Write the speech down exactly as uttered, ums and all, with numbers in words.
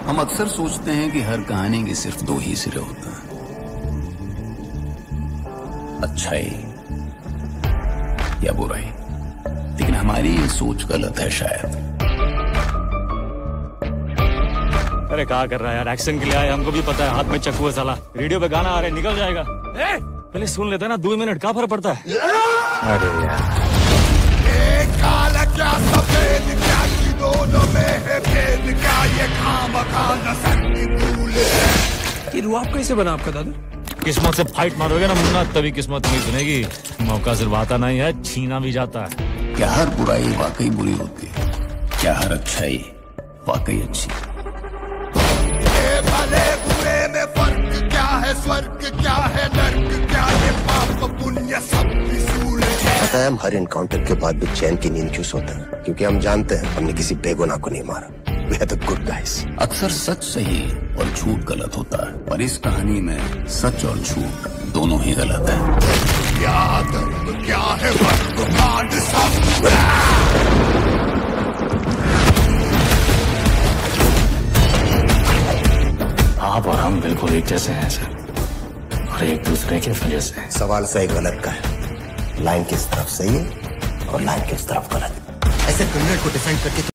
हम अक्सर सोचते हैं कि हर कहानी के सिर्फ दो ही सिरे होते हैं, अच्छाई या बुराई। लेकिन हमारी ये सोच गलत है शायद। अरे क्या कर रहा है यार, एक्शन के लिए आए, हमको भी पता है हाथ में चक्कू है साला। रेडियो पे गाना आ रहा है, निकल जाएगा। ए, पहले सुन लेते ना, दो मिनट का फर्क पड़ता है। अरे यार काला क्या सफेद क्या की दोनों में है भेद क्या, ये खामखा नसनी भूल है। ये रुआब कैसे बना आपका दादा? किस्मत से फाइट मारोगे ना मुन्ना, तभी किस्मत नहीं सुनेगी। मौका सिर्फ आता नहीं है, छीना भी जाता है। क्या हर बुराई वाकई बुरी होती है? क्या हर अच्छाई वाकई अच्छी? ये भले बुरे में फर्क क्या है, स्वर्ग क्या है नर्क क्या, ये पाप पुण्य सब विसूल है। पता है हम हर इनकाउंटर के बाद भी चैन की नींद क्यों सोते हैं? क्योंकि हम जानते हैं हमने किसी बेगुनाह को नहीं मारा। We are the good guys। अक्सर सच सही और झूठ गलत होता है, पर इस कहानी में सच और झूठ दोनों ही गलत है। क्या दर्द क्या है वर्ग कांड सब। आप और हम बिल्कुल एक जैसे हैं सर, और एक दूसरे के वजह से। सवाल सही गलत का है, लाइन किस तरफ सही है और लाइन किस तरफ गलत। ऐसे क्रिमिनल को डिफेंड करके